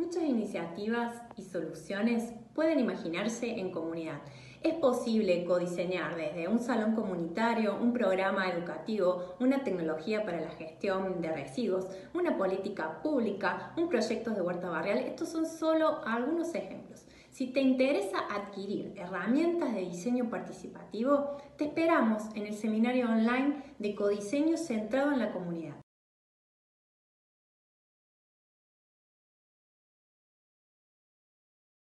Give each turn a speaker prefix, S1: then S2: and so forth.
S1: Muchas iniciativas y soluciones pueden imaginarse en comunidad. Es posible codiseñar desde un salón comunitario, un programa educativo, una tecnología para la gestión de residuos, una política pública, un proyecto de huerta barrial. Estos son solo algunos ejemplos. Si te interesa adquirir herramientas de diseño participativo, te esperamos en el seminario online de codiseño centrado en la comunidad.